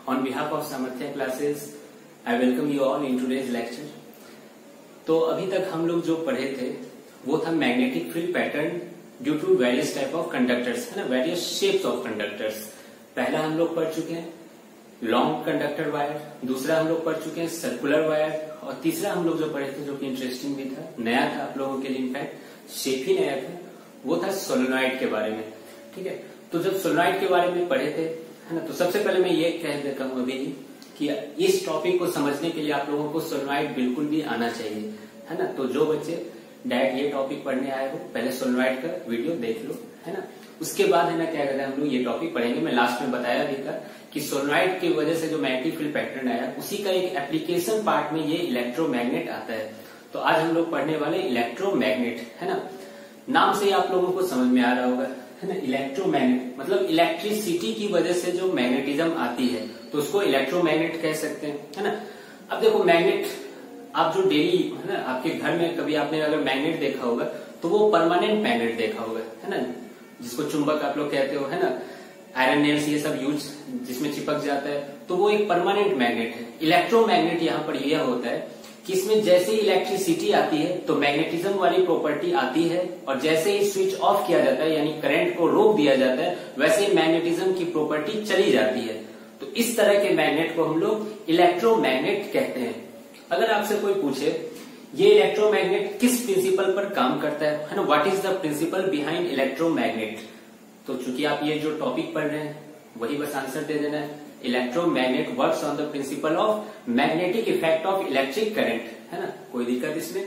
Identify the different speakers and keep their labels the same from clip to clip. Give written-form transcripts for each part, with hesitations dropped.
Speaker 1: On behalf of Samarthya Classes, I welcome you all in today's lecture. तो अभी तक हम लोग जो पढ़े थे वो था magnetic field pattern due to various type of conductors, है ना, वेरियस शेप्स ऑफ कंडक्टर्स। पहला हम लोग पढ़ चुके हैं लॉन्ग कंडक्टर वायर, दूसरा हम लोग पढ़ चुके हैं सर्कुलर वायर, और तीसरा हम लोग जो पढ़े थे जो कि इंटरेस्टिंग भी था, नया था आप लोगों के लिए, इनफैक्ट शेप ही नया था, वो था सोलेनॉइड के बारे में। ठीक है, तो जब सोलेनॉइड के बारे में पढ़े थे, है ना, तो सबसे पहले मैं ये कह देता हूँ अभी कि इस टॉपिक को समझने के लिए आप लोगों को सोलेनॉइड बिल्कुल भी आना चाहिए, है ना। तो जो बच्चे डायरेक्ट ये टॉपिक पढ़ने आए हो पहले सोलेनॉइड का वीडियो देख लो, है ना। उसके बाद है ना क्या कहते हैं हम लोग ये टॉपिक पढ़ेंगे। मैं लास्ट में बताया भी था कि सोलेनॉइड की वजह से जो मैग्नेटिक फील्ड पैटर्न आया उसी का एक एप्लीकेशन पार्ट में ये इलेक्ट्रोमैग्नेट आता है। तो आज हम लोग पढ़ने वाले इलेक्ट्रोमैग्नेट, है ना। नाम से ही आप लोगों को समझ में आ रहा होगा, है ना, इलेक्ट्रोमैग्नेट मतलब इलेक्ट्रिसिटी की वजह से जो मैग्नेटिज्म आती है तो उसको इलेक्ट्रोमैग्नेट कह सकते हैं, है ना। अब देखो मैग्नेट आप जो डेली, है ना, आपके घर में कभी आपने अगर मैग्नेट देखा होगा तो वो परमानेंट मैग्नेट देखा होगा, है ना, जिसको चुंबक आप लोग कहते हो, है ना, आयरन नेल्स ये सब यूज जिसमें चिपक जाता है, तो वो एक परमानेंट मैग्नेट है। इलेक्ट्रोमैग्नेट यहाँ पर यह होता है कि इसमें जैसे ही इलेक्ट्रिसिटी आती है तो मैग्नेटिज्म वाली प्रॉपर्टी आती है, और जैसे ही स्विच ऑफ किया जाता है यानी करंट को रोक दिया जाता है वैसे ही मैग्नेटिज्म की प्रॉपर्टी चली जाती है। तो इस तरह के मैग्नेट को हम लोग इलेक्ट्रोमैग्नेट कहते हैं। अगर आपसे कोई पूछे ये इलेक्ट्रोमैग्नेट किस प्रिंसिपल पर काम करता है ना, what is the principle behind electromagnet, तो चूंकि आप ये जो टॉपिक पढ़ रहे हैं वही बस आंसर दे देना है। Electromagnet works on the principle of magnetic effect of electric current, है ना, कोई दिक्कत इसमें।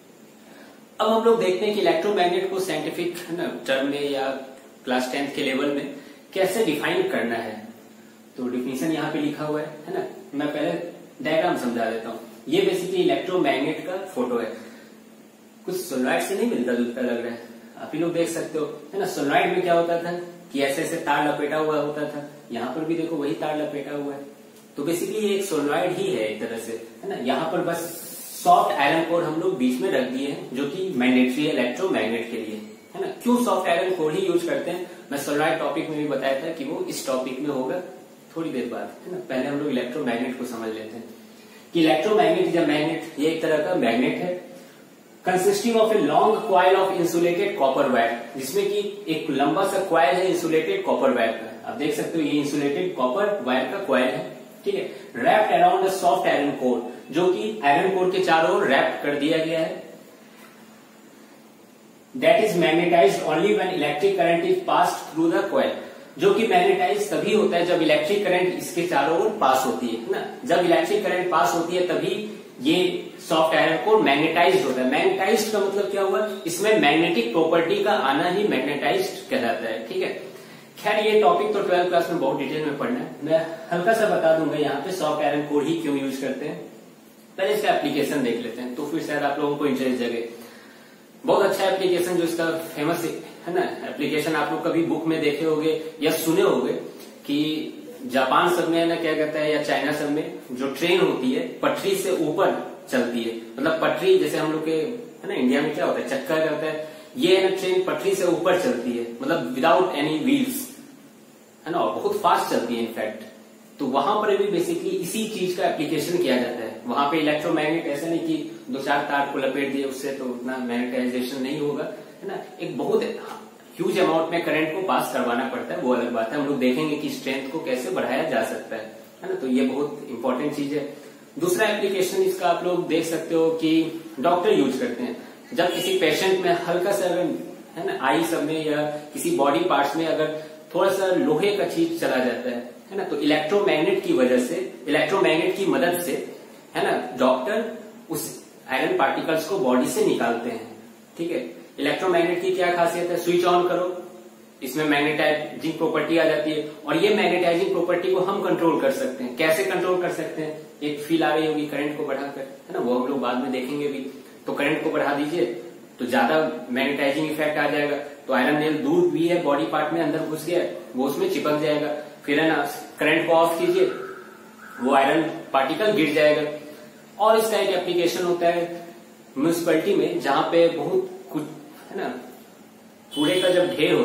Speaker 1: अब हम लोग देखते हैं कि इलेक्ट्रोमैग्नेट को साइंटिफिक, है ना, टर्म में या क्लास 10th के लेवल में कैसे डिफाइन करना है। तो डिफिनेशन यहाँ पे लिखा हुआ है ना। मैं पहले डायग्राम समझा देता हूँ। ये बेसिकली इलेक्ट्रोमैग्नेट का फोटो है, कुछ सोलेनॉइड से नहीं मिलता जुलता लग रहा है, आप ही लोग देख सकते हो, है ना। सोलेनॉइड में क्या होता था कि ऐसे ऐसे तार लपेटा हुआ होता था, यहाँ पर भी देखो वही तार लपेटा हुआ है। तो बेसिकली ये एक सोलेनॉइड ही है एक तरह से, है ना। यहाँ पर बस सॉफ्ट आयरन कोर हम लोग बीच में रख दिए हैं जो कि मैग्नेटरी है इलेक्ट्रोमैग्नेट के लिए, है ना। क्यों सॉफ्ट आयरन कोर ही यूज करते हैं मैं सोलेनॉइड टॉपिक में भी बताया था कि वो इस टॉपिक में होगा थोड़ी देर बाद, है ना। पहले हम लोग इलेक्ट्रोमैग्नेट को समझ लेते हैं कि इलेक्ट्रोमैग्नेट इज अ मैग्नेट, ये एक तरह का मैग्नेट है consisting of a long coil of insulated copper wire, जिसमें कि एक लंबा सा क्वाइल है इंसुलेटेड कॉपर वायर का। आप देख सकते हो ये इंसुलेटेड कॉपर वायर का क्वाइल है, ठीक है, wrapped around a soft iron core, जो कि आयरन कोर के चारों ओर रैप कर दिया गया है। That is magnetised only when electric current is passed through the coil, जो कि मैग्नेटाइज तभी होता है जब इलेक्ट्रिक करंट इसके चारों ओर पास होती है ना। जब इलेक्ट्रिक करंट पास होती है तभी ये सॉफ्ट आयरन कोर मैग्नेटाइज्ड होता है। मैग्नेटाइज्ड का मतलब क्या हुआ, इसमें मैग्नेटिक प्रॉपर्टी का आना ही मैग्नेटाइज्ड कहलाता है, ठीक है। खैर ये टॉपिक तो 12th क्लास में बहुत डिटेल में पढ़ना है, मैं हल्का सा बता दूंगा यहाँ पे सॉफ्ट आयरन कोर ही क्यों यूज करते हैं। पहले इसका एप्लीकेशन देख लेते हैं तो फिर शायद आप लोगों को इंटरेस्ट जगे। बहुत अच्छा एप्लीकेशन जो इसका फेमस है ना एप्लीकेशन, आप लोग कभी बुक में देखे होंगे या सुने होंगे कि जापान सब में, ना क्या कहता है, या चाइना सब में जो ट्रेन होती है पटरी से ऊपर चलती है, मतलब पटरी जैसे हम लोग के, है ना, इंडिया में क्या होता है चक्का रहता है, ये है ना ट्रेन पटरी से ऊपर चलती है, मतलब विदाउट एनी व्हील्स, है ना, और बहुत फास्ट चलती है इनफैक्ट। तो वहां पर भी बेसिकली इसी चीज का एप्लीकेशन किया जाता है। वहां पे इलेक्ट्रोमैग्नेट ऐसा नहीं कि 2-4 तार को लपेट दिए उससे तो उतना मैग्नेटाइजेशन नहीं होगा, है ना, एक बहुत ह्यूज अमाउंट में करंट को पास करवाना पड़ता है, वो अलग बात है। हम लोग देखेंगे कि स्ट्रेंथ को कैसे बढ़ाया जा सकता है ना, तो ये बहुत इंपॉर्टेंट चीज है। दूसरा एप्लीकेशन इसका आप लोग देख सकते हो कि डॉक्टर यूज करते हैं जब किसी पेशेंट में हल्का सा अगर, है ना, आई सब में या किसी बॉडी पार्ट्स में अगर थोड़ा सा लोहे का चीज चला जाता है ना, तो इलेक्ट्रोमैग्नेट की वजह से, इलेक्ट्रोमैग्नेट की मदद से, है ना, डॉक्टर उस आयरन पार्टिकल्स को बॉडी से निकालते हैं, ठीक है। इलेक्ट्रोमैग्नेट की क्या खासियत है, स्विच ऑन करो इसमें मैग्नेटाइजिंग प्रॉपर्टी आ जाती है, और ये मैग्नेटाइजिंग प्रॉपर्टी को हम कंट्रोल कर सकते हैं। कैसे कंट्रोल कर सकते हैं, एक फील आ रही होगी करंट को बढ़ाकर, है ना, वो हम लोग बाद में देखेंगे भी। तो करंट को बढ़ा दीजिए तो ज्यादा मैग्नेटाइजिंग इफेक्ट आ जाएगा, तो आयरन नेल दूर भी है बॉडी पार्ट में, अंदर घुस गया वो उसमें चिपक जाएगा। फिर है ना करंट को ऑफ कीजिए वो आयरन पार्टिकल गिर जाएगा। और इसका एक एप्लीकेशन होता है म्यूनिसिपैलिटी में, जहां पे बहुत कुछ, है ना, कूड़े का जब ढेर होता है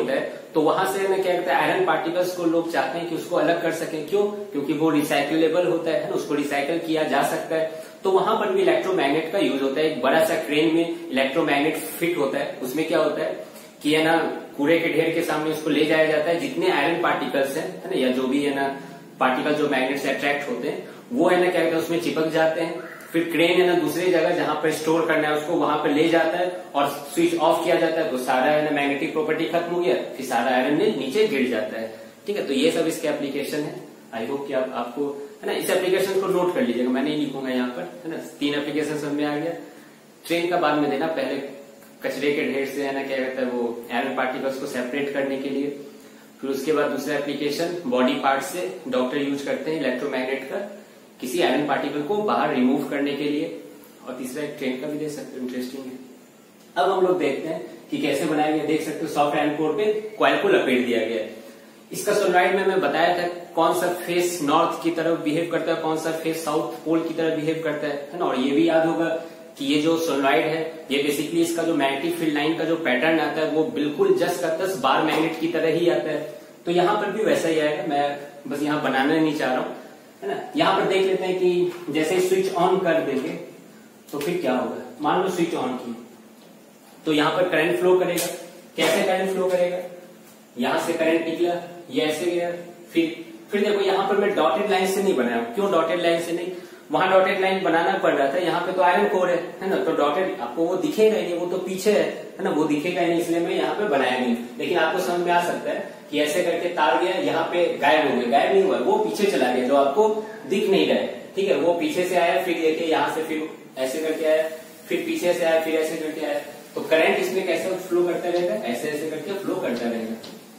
Speaker 1: तो वहां से ना क्या कहते हैं आयरन पार्टिकल्स को लोग चाहते हैं कि उसको अलग कर सकें। क्यों? क्योंकि वो रिसाइक्लेबल होता है ना, उसको रिसाइकल किया जा सकता है। तो वहां पर भी इलेक्ट्रोमैग्नेट का यूज होता है। एक बड़ा सा क्रेन में इलेक्ट्रोमैग्नेट फिट होता है, उसमें क्या होता है कि है ना कूड़े के ढेर के सामने उसको ले जाया जाता है। जितने आयरन पार्टिकल्स है ना, या जो भी है ना पार्टिकल जो मैग्नेट से अट्रैक्ट होते हैं, वो है ना क्या कहते हैं उसमें चिपक जाते हैं। फिर क्रेन है ना दूसरी जगह जहां पर स्टोर करना है उसको वहां पर ले जाता है और स्विच ऑफ किया जाता है, तो सारा है ना मैग्नेटिक प्रॉपर्टी खत्म हो गया, फिर सारा आयरन नीचे गिर जाता है। ठीक है, तो ये सब इसके एप्लीकेशन है। आई होप कि आपको है ना इस एप्लीकेशन को नोट कर लीजिएगा, मैं नहीं लिखूंगा यहाँ पर, है ना 3 एप्लीकेशन समझ में आ गया। ट्रेन का बाद में देना, पहले कचरे के ढेर से है ना क्या कहता है वो आयरन पार्टिकल्स को सेपरेट करने के लिए। फिर उसके बाद दूसरा एप्लीकेशन बॉडी पार्ट से डॉक्टर यूज करते हैं इलेक्ट्रोमैग्नेट का किसी आयरन पार्टिकल को बाहर रिमूव करने के लिए। और तीसरा एक ट्रेन का भी दे सकते हो, इंटरेस्टिंग है। अब हम लोग देखते हैं कि कैसे बनाया गया। देख सकते हो सॉफ्ट आयरन कोर पे कॉइल को लपेट दिया गया है। इसका सोलनॉइड में मैं बताया था कौन सा फेस नॉर्थ की तरफ बिहेव करता है, कौन सा फेस साउथ पोल की तरफ बिहेव करता है ना। और ये भी याद होगा कि ये जो सोलनॉइड है ये बेसिकली इसका जो मैग्नेटिक फील्ड लाइन का जो पैटर्न आता है वो बिल्कुल जस्ट का तस बार मैग्नेट की तरह ही आता है। तो यहाँ पर भी वैसा ही आएगा, मैं बस यहाँ बनाना नहीं चाह रहा हूँ, है ना। यहाँ पर देख लेते हैं कि जैसे स्विच ऑन कर देंगे तो फिर क्या होगा। मान लो स्विच ऑन की तो यहाँ पर करंट फ्लो करेगा। कैसे करंट फ्लो करेगा? यहां से करंट निकला, ये ऐसे गया, फिर देखो यहाँ पर मैं डॉटेड लाइन से नहीं बनाया। क्यों डॉटेड लाइन से नहीं? वहां डॉटेड लाइन बनाना पड़ रहा था, यहाँ पे तो आयरन कोर है ना, तो डॉटेड आपको वो दिखेगा ही नहीं, वो तो पीछे है ना, वो दिखेगा ही नहीं, इसलिए मैं यहाँ पे बनाया नहीं। लेकिन आपको समझ में आ सकता है कि ऐसे करके तार गया, यहाँ पे गायब हो गया, गायब नहीं हुआ, वो पीछे चला गया, जो आपको दिख नहीं रहा है। ठीक है, वो पीछे से आया, फिर देखिए यहाँ से फिर ऐसे करके आया, फिर पीछे से आया, फिर ऐसे करके आया। तो करंट इसमें कैसे फ्लो करता रहेगा? ऐसे ऐसे करके फ्लो करता रहेगा।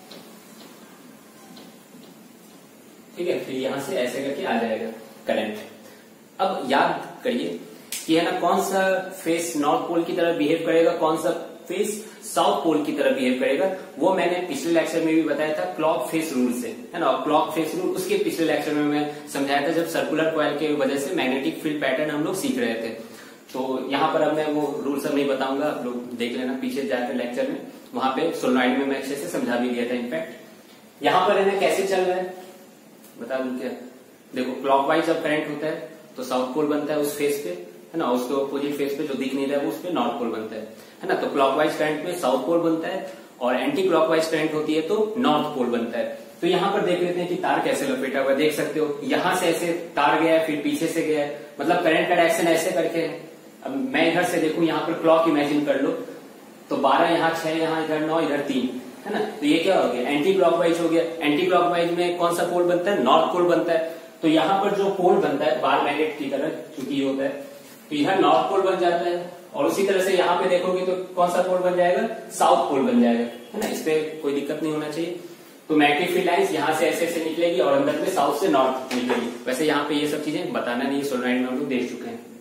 Speaker 1: ठीक है, फिर यहां से ऐसे करके आ जाएगा करंट। अब याद करिए कि है ना कौन सा फेस नॉर्थ पोल की तरह बिहेव करेगा, कौन सा फेस साउथ पोल की तरह बिहेव करेगा, वो मैंने पिछले लेक्चर में भी बताया था क्लॉक फेस रूल से, है ना। क्लॉक फेस रूल उसके पिछले लेक्चर में मैं समझाया था जब सर्कुलर कॉइल के वजह से मैग्नेटिक फील्ड पैटर्न हम लोग सीख रहे थे। तो यहाँ पर अब मैं वो रूल सब नहीं बताऊंगा, आप लोग देख लेना पीछे जाकर लेक्चर में, वहां पे सोलनॉइड में मैं अच्छे से समझा भी दिया था। इनफैक्ट यहाँ पर है ना कैसे चल रहा है बता दूं क्या? देखो क्लॉकवाइज जब करंट होता है तो साउथ पोल बनता है उस फेस पे, है ना, उसके अपोजिट फेस पे जो दिख नहीं रहा है वो उस पे नॉर्थ पोल बनता है ना। तो क्लॉकवाइज करंट में साउथ पोल बनता है और एंटी क्लॉकवाइज करंट होती है तो नॉर्थ पोल बनता है। तो यहाँ पर देख लेते हैं कि तार कैसे लपेटा हुआ, देख सकते हो यहाँ से ऐसे तार गया है, फिर पीछे से गया है, मतलब करंट का डायरेक्शन ऐसे करके है। अब मैं इधर से देखूं, यहाँ पर क्लॉक इमेजिन कर लो, तो 12 यहाँ 6 यहाँ इधर 9 इधर 3, है ना। तो ये क्या हो गया? एंटी क्लॉकवाइज हो गया। एंटी क्लॉकवाइज में कौन सा पोल बनता है? नॉर्थ पोल बनता है। तो यहाँ पर जो पोल बनता है बार मैग्नेट की तरह चूंकि ये होता है, तो इधर नॉर्थ पोल बन जाता है। और उसी तरह से यहाँ पे देखोगे तो कौन सा पोल बन जाएगा? साउथ पोल बन जाएगा, है ना। इस पे कोई दिक्कत नहीं होना चाहिए। तो मैग्नेटिक फील्ड लाइंस यहाँ से ऐसे ऐसे निकलेगी और अंदर में साउथ से नॉर्थ निकलेगी। वैसे यहाँ पे ये सब चीजें बताना नहीं है, सोलनॉइड में हम लोग देख चुके हैं।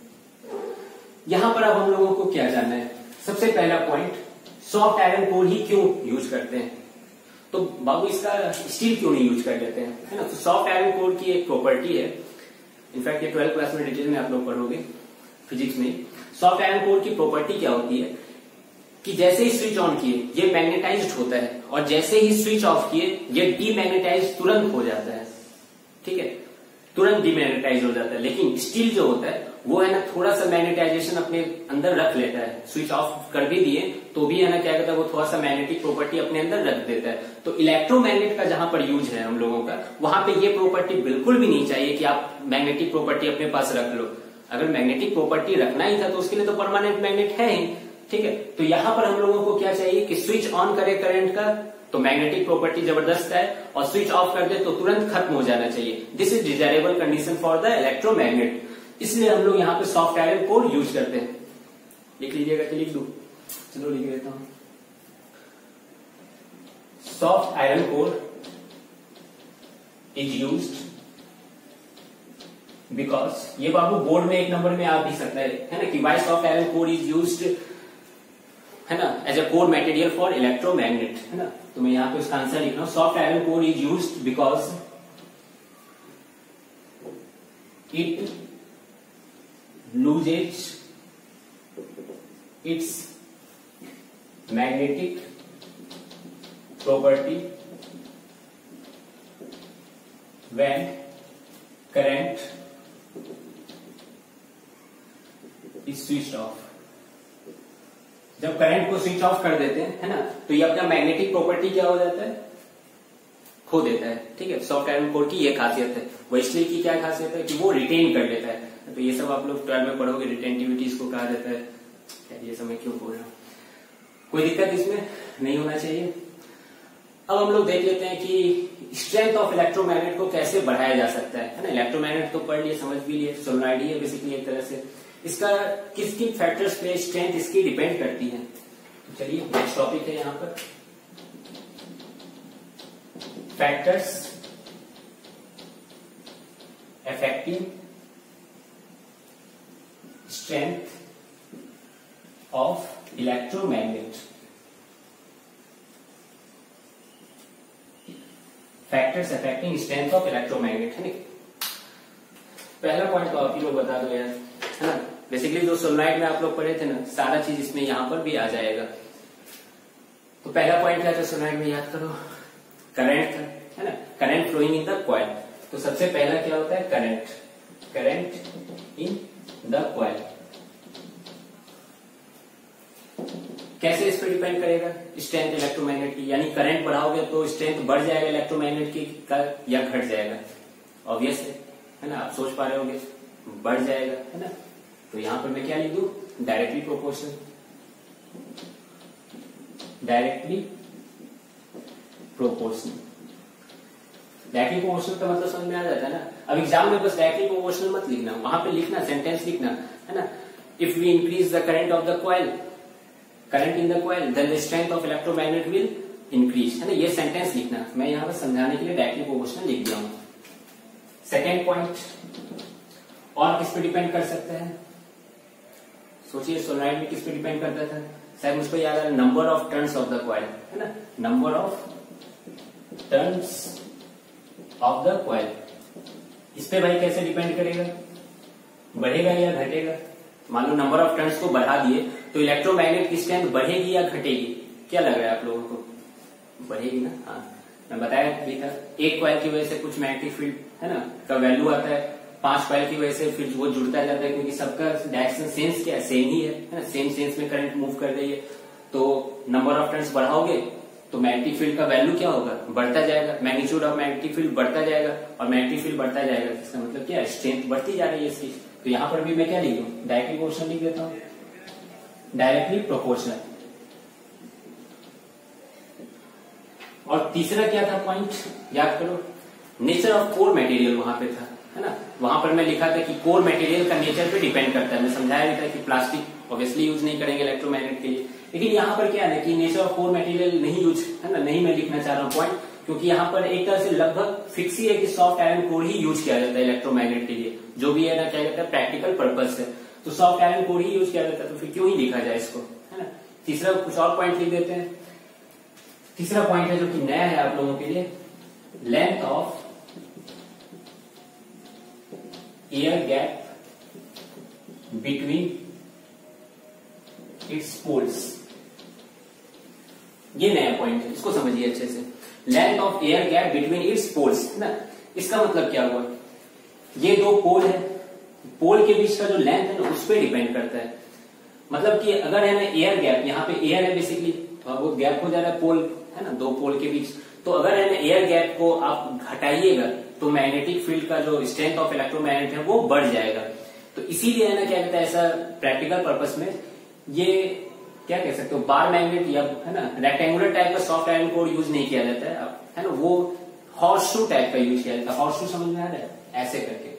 Speaker 1: यहाँ पर अब हम लोगों को क्या जानना है? सबसे पहला पॉइंट, सॉफ्ट आयरन कोर ही क्यों यूज करते हैं? तो बाबू इसका स्टील क्यों नहीं यूज कर लेते हैं, है ना। तो सॉफ्ट आयरन कोर की एक प्रॉपर्टी है, इनफैक्ट ये 12th क्लास में डिटेल में आप लोग पढ़ोगे फिजिक्स में। सॉफ्ट आयरन कोर की प्रॉपर्टी क्या होती है कि जैसे ही स्विच ऑन किए ये मैग्नेटाइज्ड होता है और जैसे ही स्विच ऑफ किए ये डीमैग्नेटाइज तुरंत हो जाता है। ठीक है, तुरंत डीमैग्नेटाइज हो जाता है। लेकिन स्टील जो होता है वो है ना थोड़ा सा मैग्नेटाइजेशन अपने अंदर रख लेता है। स्विच ऑफ कर भी दिए तो भी है ना क्या कहता है वो थोड़ा सा मैग्नेटिक प्रॉपर्टी अपने अंदर रख देता है। तो इलेक्ट्रोमैग्नेट का जहां पर यूज है हम लोगों का, वहां पे ये प्रॉपर्टी बिल्कुल भी नहीं चाहिए कि आप मैग्नेटिक प्रॉपर्टी अपने पास रख लो। अगर मैग्नेटिक प्रॉपर्टी रखना ही था तो उसके लिए तो परमानेंट मैग्नेट है ही। ठीक है, तो यहां पर हम लोगों को क्या चाहिए कि स्विच ऑन करे करंट का तो मैग्नेटिक प्रॉपर्टी जबरदस्त है, और स्विच ऑफ कर दे तो तुरंत खत्म हो जाना चाहिए। This is desirable condition for the electromagnet. इसलिए हम लोग यहाँ पे सॉफ्ट आयरन कोर यूज करते हैं। लिख लीजिएगा कि लिख दू? चलो लिख देता हूं। Soft iron core is used because, ये बाबू बोर्ड में 1 नंबर में आ भी सकता है ना, कि why soft iron core is used, है ना, as a core material for electromagnet, है ना। तो मैं यहाँ पे उसका आंसर लिख रहा हूं। Soft iron core is used because it loses its magnetic property when current is switched off। जब करंट को स्विच ऑफ कर देते हैं, है ना, तो ये अपना मैग्नेटिक प्रॉपर्टी क्या हो जाता है, खो देता है। ठीक है, सॉफ्ट आयरन कोर की ये खासियत है। वो स्टील की क्या खासियत है कि वो रिटेन कर लेता है। तो ये सब आप लोग 12 में पढ़ोगे, रिटेंटिविटी इसको कहा जाता है। ये सब मैं क्यों बोल रहा हूँ, कोई दिक्कत इसमें नहीं होना चाहिए। अब हम लोग देख लेते हैं कि स्ट्रेंथ ऑफ इलेक्ट्रोमैग्नेट को कैसे बढ़ाया जा सकता है ना। इलेक्ट्रोमैग्नेट तो पढ़ लिए, समझ भी लिए, सोलेनॉइड ही है बेसिकली एक तरह से। इसका किस किन फैक्टर्स पे स्ट्रेंथ इसकी डिपेंड करती है। तो चलिए नेक्स्ट टॉपिक है यहाँ पर, factors affecting strength of electromagnet. Factors affecting strength of electromagnet है ना। पहला पॉइंट तो आप ही लोग बता दो यार, है ना। बेसिकली जो सोलेनॉइड में आप लोग पढ़े थे ना, सारा चीज इसमें यहां पर भी आ जाएगा। तो पहला पॉइंट क्या था सोलेनॉइड में, याद करो, करंट था, है ना, current flowing in the coil. तो सबसे पहला क्या होता है, current, current in the coil. कैसे इस पर डिपेंड करेगा स्ट्रेंथ इलेक्ट्रोमैग्नेट की, यानी करंट बढ़ाओगे तो स्ट्रेंथ बढ़ जाएगा इलेक्ट्रोमैग्नेट की या घट जाएगा। ऑब्वियस है ना, आप सोच पा रहे होंगे बढ़ जाएगा, है ना। तो यहां पर मैं क्या लिख दूं, directly proportional. Directly proportional, directly proportional का मतलब समझ में आ जाता है ना। अब एग्जाम में बस डायरेक्टली प्रोपोर्शनल मत लिखना, वहां पे लिखना सेंटेंस लिखना, है ना। If we increase the current of the coil, current in the coil, then the strength of electromagnet will increase, है ना। ये सेंटेंस लिखना, मैं यहां पर समझाने के लिए डायरेक्टली प्रोपोर्शनल लिख दिया हूं। सेकेंड पॉइंट, और किस पे डिपेंड कर सकते हैं, सोचिए सोलेनॉइड में किस पे डिपेंड करता था, शायद मुझको याद है, number of turns of the coil, है ना। Number of turns of the coil, इस पे भाई कैसे डिपेंड करेगा, बढ़ेगा या घटेगा। मान लो नंबर ऑफ टर्न्स को बढ़ा दिए तो इलेक्ट्रोमैग्नेट की स्ट्रेंथ बढ़ेगी या घटेगी, क्या लग रहा है आप लोगों को, बढ़ेगी ना। हाँ, मैं बताया भी था, एक कॉइल की वजह से कुछ मैग्नेटिक फील्ड, है ना, का वैल्यू आता है, 5 कॉइल की वजह से फिर वो जुड़ता जाता है, क्योंकि सबका डायरेक्शन सेंस क्या है, सेम ही है ना, सेम सेंस में करंट मूव कर रही है। तो नंबर ऑफ टर्न्स बढ़ाओगे तो मैग्नेटिक फील्ड का वैल्यू क्या होगा, बढ़ता जाएगा, मैग्नीट्यूड ऑफ मैग्नेटिक फील्ड बढ़ता जाएगा, और मैग्नेटिक फील्ड बढ़ता जाएगा, इसका मतलब क्या है, स्ट्रेंथ बढ़ती जा रही है इसकी। तो यहां पर भी मैं क्या लिख दूं, डायरेक्टली प्रोपोर्शनल लिख देता हूं, डायरेक्टली प्रोपोर्शनल। और तीसरा क्या था पॉइंट, याद करो, नेचर ऑफ कोर मटेरियल वहां पे था, है ना। वहां पर मैं लिखा था कि कोर मटेरियल का नेचर पे डिपेंड करता है। मैं समझाया भी था कि प्लास्टिक ऑब्वियसली यूज नहीं करेंगे इलेक्ट्रोमैग्नेट के लिए, लेकिन यहाँ पर क्या है कि नेचर ऑफ कोर मटेरियल नहीं यूज, है ना, नहीं मैं लिखना चाह रहा हूँ पॉइंट, क्योंकि यहाँ पर एक तरह से लगभग फिक्स ही है कि सॉफ्ट आयरन कोर ही यूज किया जाता है इलेक्ट्रोमैग्नेट के लिए, जो भी है ना, क्या कहता है, प्रैक्टिकल पर्पज से। तो सॉफ्ट आयरन कोर ही यूज किया जाता है, तो फिर क्यों ही लिखा जाए इसको, है ना। तीसरा कुछ और पॉइंट लिख देते हैं। तीसरा पॉइंट है जो कि नया है आप लोगों के लिए, length of air gap between its poles. ये नया पॉइंट है, इसको समझिए अच्छे से। Length of air gap between its poles, ना, इसका मतलब क्या हुआ, ये दो पोल है, पोल के बीच का जो लेंथ है ना, उस पर डिपेंड करता है। मतलब कि अगर है ना एयर गैप, यहाँ पे एयर है बेसिकली, तो वो गैप हो जा रहा है पोल, है ना, दो पोल के बीच। तो अगर है ना एयर गैप को आप घटाइएगा तो मैग्नेटिक फील्ड का जो स्ट्रेंथ ऑफ इलेक्ट्रोमैग्नेट है वो बढ़ जाएगा। तो इसीलिए है ना, क्या कहता है, ऐसा प्रैक्टिकल पर्पस में ये क्या कह सकते हो, बार मैग्नेट या, है ना, रेक्टेंगुलर टाइप का सॉफ्ट आयरन कोर यूज नहीं किया जाता है ना, वो हॉर्स शू टाइप का यूज किया जाता है। हॉर्स शू समझ में आ रहा है, ऐसे करके,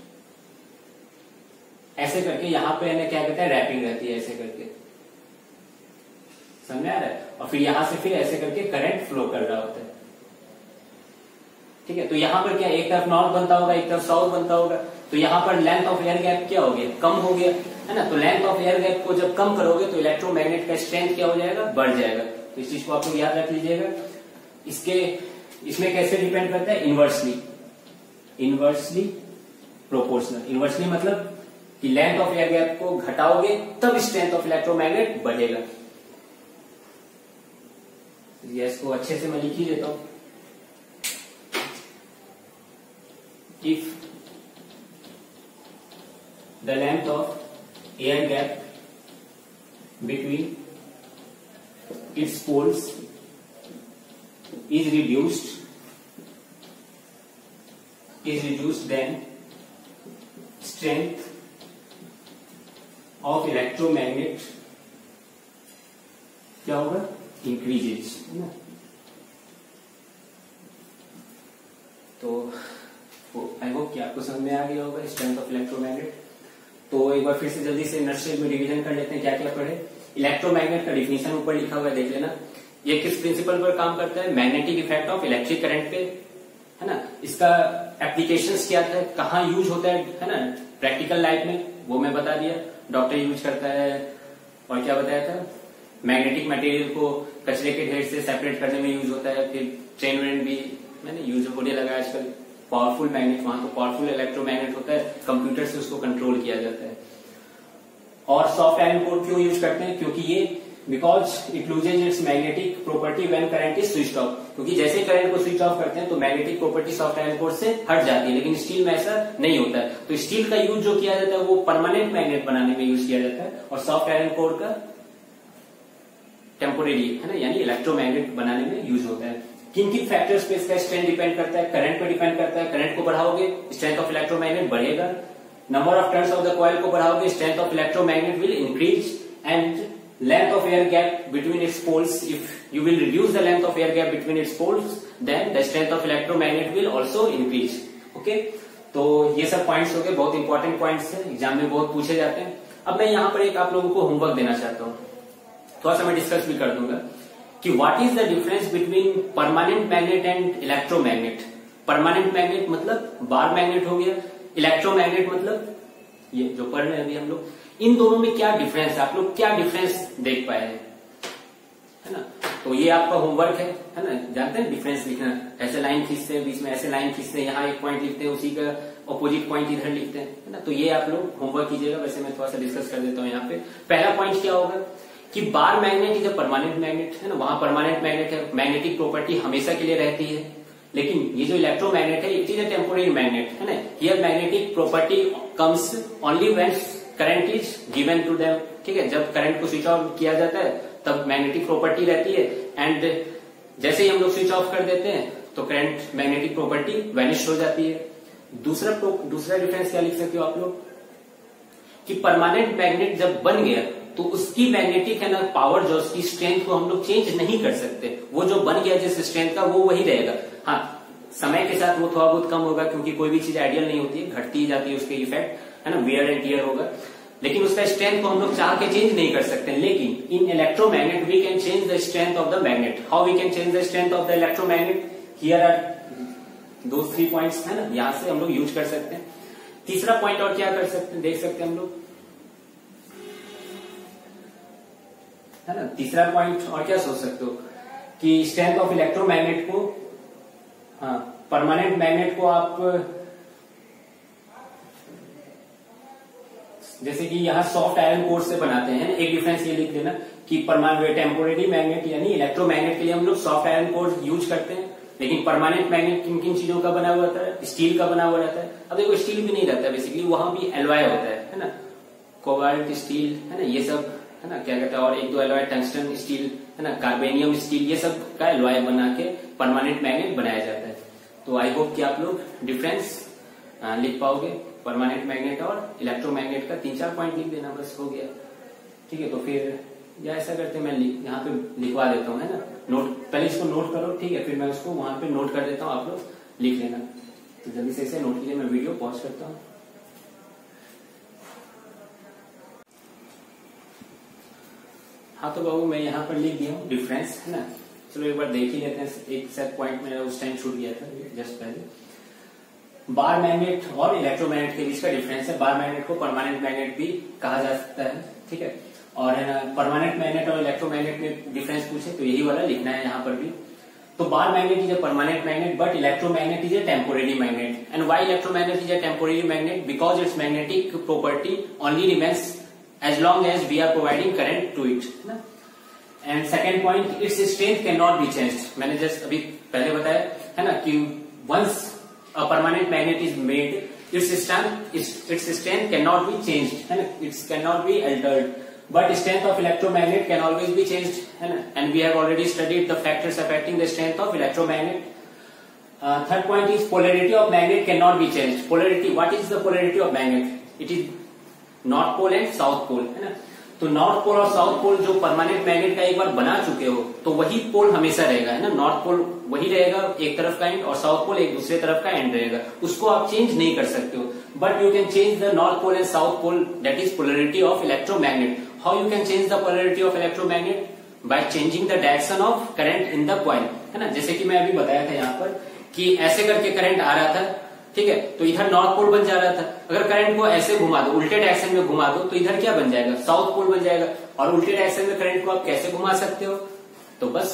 Speaker 1: ऐसे करके यहाँ पे है ना, क्या कहते हैं, रैपिंग रहती है, ऐसे करके, समझ में आ रहा है। और फिर यहां से फिर ऐसे करके करंट फ्लो कर रहा होता है, ठीक है। तो यहाँ पर क्या, एक तरफ नॉर्थ बनता होगा, एक तरफ साउथ बनता होगा, तो यहाँ पर लेंथ ऑफ एयर गैप क्या हो गया, कम हो गया, है ना। तो लेंथ ऑफ एयर गैप को जब कम करोगे तो इलेक्ट्रोमैग्नेट का स्ट्रेंथ क्या हो जाएगा, बढ़ जाएगा। तो इस चीज को आप लोग याद रख लीजिएगा। इसमें कैसे डिपेंड करता है, इनवर्सली, इनवर्सली प्रोपोर्शनल। इनवर्सली मतलब कि लेंथ ऑफ एयर गैप को घटाओगे तब स्ट्रेंथ ऑफ इलेक्ट्रोमैग्नेट बढ़ेगा। इसको अच्छे से मैं लिख ही देता हूं। If the length of air gap between its poles is reduced then strength of electromagnet क्या होगा, इंक्रीजेज, है ना। तो आई होप कि आपको समझ में आ गया होगा स्ट्रेंथ ऑफ इलेक्ट्रोमैग्नेट। तो एक बार फिर से जल्दी से नर्सरी में रिवीजन कर लेते हैं क्या क्या पढ़े। इलेक्ट्रोमैग्नेट का डिफिनीशन ऊपर लिखा हुआ है, देख लेना। ये किस प्रिंसिपल पर काम करता है, magnetic effect of electric current पे, है ना। इसका एप्लीकेशंस क्या था, कहाँ यूज होता है ना, प्रैक्टिकल लाइफ में, वो मैं बता दिया। डॉक्टर यूज करता है, और क्या बताया था, मैग्नेटिक मटेरियल को कचरे के ढेर से सेपरेट करने में यूज होता है। फिर ट्रेन वेन भी मैंने यूज होने लगा आजकल, पावरफुल मैग्नेट, वहां तो पावरफुल इलेक्ट्रोमैग्नेट होता है, कंप्यूटर से उसको कंट्रोल किया जाता है। और सॉफ्ट आयरन कोर क्यों यूज करते हैं, क्योंकि ये because it loses its magnetic property when current is switched off, क्योंकि जैसे ही करंट को स्विच ऑफ करते हैं तो magnetic property soft iron core से हट जाती है, लेकिन स्टील में ऐसा नहीं होता है। तो स्टील का यूज जो किया जाता है वो परमानेंट मैग्नेट बनाने में यूज किया जाता है, और सॉफ्ट आयरन कोर का टेम्पोरेरी, है ना, यानी इलेक्ट्रोमैग्नेट बनाने में यूज होता है। किन किन फैक्टर्स पे इसका स्ट्रेंथ डिपेंड करता है, करंट पे डिपेंड करता है। करंट को बढ़ाओगे स्ट्रेंथ ऑफ इलेक्ट्रोमैग्नेट बढ़ेगा, number of turns of the coil को बढ़ाओगे strength of electromagnet will increase, and length of air gap between its poles, if you will reduce the length of air gap between its poles, then the strength of electromagnet will also increase. Okay, तो ये सब points हो गए, बहुत important points हैं, exam में बहुत पूछे जाते हैं। अब मैं यहाँ पर एक आप लोगों को होमवर्क देना चाहता हूँ, थोड़ा सा मैं डिस्कस भी कर दूंगा कि what is the difference between permanent magnet and electromagnet. Permanent magnet मतलब बार मैग्नेट हो गया, इलेक्ट्रोमैग्नेट मतलब ये जो पढ़ रहे हैं अभी हम लोग, इन दोनों में क्या डिफरेंस है, आप लोग क्या डिफरेंस देख पाए हैं, है ना। तो ये आपका होमवर्क है ना, जानते हैं डिफरेंस लिखना, ऐसे लाइन खींचते हैं, बीच में ऐसे लाइन खींचते हैं, यहाँ एक पॉइंट लिखते हैं, उसी का ऑपोजिट पॉइंट इधर लिखते हैं, है ना। तो ये आप लोग होमवर्क कीजिएगा। वैसे मैं थोड़ा सा डिस्कस कर देता हूँ यहाँ पे। पहला पॉइंट क्या होगा कि bar magnet is a permanent magnet, है ना, वहां परमानेंट मैग्नेट है, मैग्नेटिक प्रॉपर्टी हमेशा के लिए रहती है। लेकिन ये जो इलेक्ट्रोमैग्नेट है it is a temporary magnet, है ना। Here magnetic property comes only when current is given to them, ठीक है। जब करंट को स्विच ऑफ किया जाता है तब मैग्नेटिक प्रॉपर्टी रहती है, एंड जैसे ही हम लोग स्विच ऑफ कर देते हैं तो करंट मैग्नेटिक प्रॉपर्टी वैनिश हो जाती है। दूसरा डिफरेंस क्या लिख सकते हो आप लोग कि परमानेंट मैग्नेट जब बन गया तो उसकी मैग्नेटिक है ना पावर, जो उसकी स्ट्रेंथ को हम लोग चेंज नहीं कर सकते, वो जो बन गया जिस स्ट्रेंथ का वो वही रहेगा। हाँ, समय के साथ वो थोड़ा बहुत कम होगा, क्योंकि कोई भी चीज आइडियल नहीं होती है, घटती ही जाती है उसके इफेक्ट, है ना, वियर एंड टियर होगा, लेकिन उसका स्ट्रेंथ को हम लोग चाह के चेंज नहीं कर सकते। लेकिन in electromagnet we can change the strength of the magnet. How we can change the strength of the electromagnet, here are दो 3 पॉइंट्स, है ना, यहां से हम लोग यूज कर सकते हैं। तीसरा पॉइंट और क्या कर सकते हैं, देख सकते हैं हम लोग, है ना। तीसरा पॉइंट और क्या सोच सकते हो कि स्ट्रेंथ ऑफ इलेक्ट्रोमैग्नेट को, हाँ, परमानेंट मैग्नेट को आप जैसे कि यहाँ सॉफ्ट आयरन कोर से बनाते हैं। एक डिफरेंस ये लिख देना कि परमानेंट टेम्पोररी मैग्नेट यानी इलेक्ट्रोमैग्नेट के लिए हम लोग सॉफ्ट आयरन कोर यूज करते हैं, लेकिन परमानेंट मैग्नेट किन किन चीजों का बना हुआ रहता है, स्टील का बना हुआ रहता है। अब देखो स्टील भी नहीं रहता है बेसिकली, वहां भी एलॉय होता है ना, कोबाल्ट स्टील, है ना, ये सब, है ना, क्या कहते हैं, और एक दो एलॉय, टंगस्टन स्टील, है ना, कार्बेनियम स्टील, ये सब का एलॉय बना के परमानेंट मैग्नेट बनाया जाता है। तो आई होप कि आप लोग डिफरेंस लिख पाओगे परमानेंट मैग्नेट और इलेक्ट्रोमैग्नेट का। 3-4 पॉइंट लिख देना, बस हो गया, ठीक है। तो फिर या ऐसा करते हैं, मैं यहाँ पे लिखवा देता हूँ, है ना, नोट, पहले इसको नोट करो, ठीक है, फिर मैं उसको वहां पे नोट कर देता हूँ, आप लोग लिख लेना। तो जल्दी से इसे नोट कीजिए, मैं वीडियो पॉज करता हूँ। हाँ तो बाबू मैं यहाँ पर लिख दिया हूँ डिफरेंस, है ना। चलो एक बार देख ही लेते हैं, एक सेट पॉइंट मेरा उस टाइम छूट गया था जस्ट पहले। बार मैग्नेट और इलेक्ट्रोमैग्नेट के बीच का डिफरेंस है। बार मैग्नेट को परमानेंट मैग्नेट भी कहा जा सकता है, ठीक है। और परमानेंट मैग्नेट और इलेक्ट्रोमैग्नेट में डिफरेंस पूछे तो यही वाला लिखना है यहाँ पर भी। तो bar magnet is a permanent magnet but electromagnet is a temporary magnet. And why electromagnet is a temporary magnet, because its magnetic property only remains as long as we are providing current to it, है ना। And second point, its strength cannot be changed. मैंने just अभी पहले बताया है ना कि once a permanent magnet is made, its strength cannot be changed, है ना, it cannot be altered, but strength of electromagnet can always be changed, है ना, and we have already studied the factors affecting the strength of electromagnet. Third point is polarity of magnet cannot be changed. Polarity, what is the polarity of magnet? It is north pole and south pole, है ना। तो north pole और south pole जो permanent magnet का एक बार बना चुके हो तो वही पोल हमेशा रहेगा, है ना। नॉर्थ पोल वही रहेगा एक तरफ का एंड और साउथ पोल एक दूसरे तरफ का एंड रहेगा, उसको आप चेंज नहीं कर सकते हो। But you can change the north pole and south pole, that is polarity of electromagnet. How you can change the polarity of electromagnet? By changing the direction of current in the coil, है ना। जैसे कि मैं अभी बताया था यहाँ पर कि ऐसे करके करंट आ रहा था, ठीक है, तो इधर नॉर्थ पोल बन जा रहा था। अगर करंट को ऐसे घुमा दो, उल्टे डायरेक्शन में घुमा दो, तो इधर क्या बन जाएगा? साउथ पोल बन जाएगा। और उल्टे डायरेक्शन में करंट को आप कैसे घुमा सकते हो? तो बस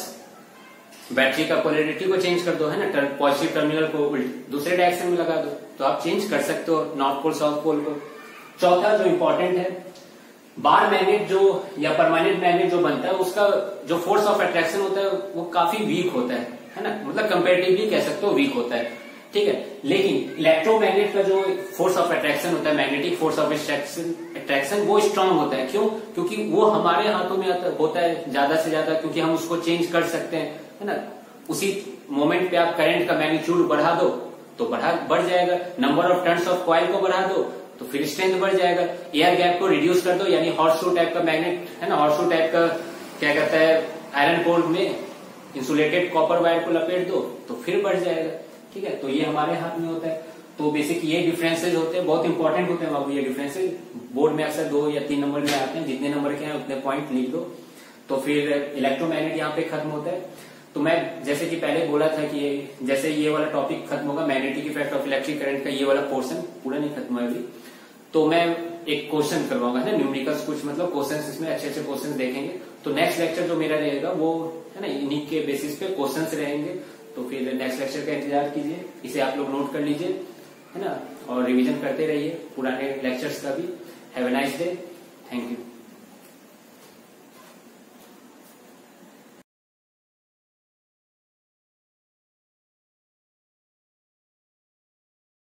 Speaker 1: बैटरी का पोलरिटी को चेंज कर दो, है ना, पॉजिटिव टर्मिनल को दूसरे डायरेक्शन में लगा दो, तो आप चेंज कर सकते हो नॉर्थ पोल साउथ पोल को। चौथा जो इंपॉर्टेंट है, बार मैग्नेट जो या परमानेंट मैग्नेट जो बनता है उसका जो फोर्स ऑफ अट्रैक्शन होता है वो काफी वीक होता है ना, मतलब कंपेरेटिवली कह सकते हो वीक होता है, ठीक है। लेकिन इलेक्ट्रोमैग्नेट का जो फोर्स ऑफ अट्रैक्शन होता है, मैग्नेटिक फोर्स ऑफ अट्रैक्शन, वो स्ट्रांग होता है। क्यों? क्योंकि वो हमारे हाथों में होता है ज्यादा से ज्यादा, क्योंकि हम उसको चेंज कर सकते हैं, है ना। उसी मोमेंट पे आप करंट का मैग्नीट्यूड बढ़ा दो तो बढ़ जाएगा, number of turns of coil को बढ़ा दो तो फिर स्ट्रेंथ बढ़ जाएगा, एयर गैप को रिड्यूस कर दो, यानी हॉर्सशू टाइप का मैग्नेट, है ना, हॉर्सशू टाइप का क्या कहता है, आयरन कोर में इंसुलेटेड कॉपर वायर को लपेट दो तो फिर बढ़ जाएगा, ठीक है। तो ये हमारे हाथ में होता है। तो बेसिक ये डिफरेंसेज होते हैं, बहुत इंपॉर्टेंट होते हैं बाबू ये डिफरेंसेज। बोर्ड में अक्सर 2 या 3 नंबर में आते हैं, जितने नंबर के हैं उतने पॉइंट लिख दो। तो फिर इलेक्ट्रोमैग्नेट यहाँ पे खत्म होता है। तो मैं जैसे कि पहले बोला था कि जैसे ये वाला टॉपिक खत्म होगा, magnetic effect of electric current का ये वाला पोर्सन पूरा नहीं खत्म है अभी, तो मैं एक क्वेश्चन करवाऊंगा, है ना, न्यूमेरिकल्स कुछ, मतलब क्वेश्चंस, इसमें अच्छे अच्छे क्वेश्चंस देखेंगे। तो नेक्स्ट लेक्चर जो मेरा रहेगा वो, है ना, इन्हीं के बेसिस पे क्वेश्चंस रहेंगे। तो फिर नेक्स्ट लेक्चर का इंतजार कीजिए, इसे आप लोग नोट कर लीजिए, है ना, और रिवीजन करते रहिए पुराने लेक्चर्स का भी। Have a nice day, thank you.